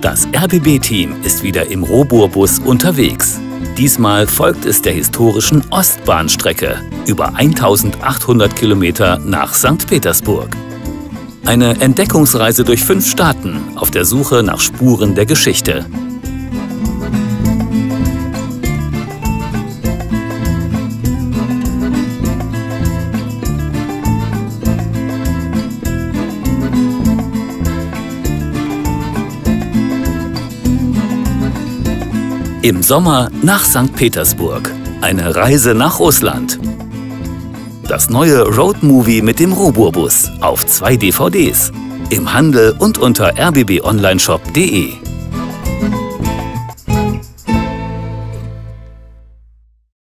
Das RBB-Team ist wieder im Robur-Bus unterwegs. Diesmal folgt es der historischen Ostbahnstrecke über 1800 Kilometer nach St. Petersburg. Eine Entdeckungsreise durch 5 Staaten auf der Suche nach Spuren der Geschichte. Im Sommer nach St. Petersburg. Eine Reise nach Russland. Das neue Roadmovie mit dem Robur-Bus auf 2 DVDs. Im Handel und unter rbbonlineshop.de.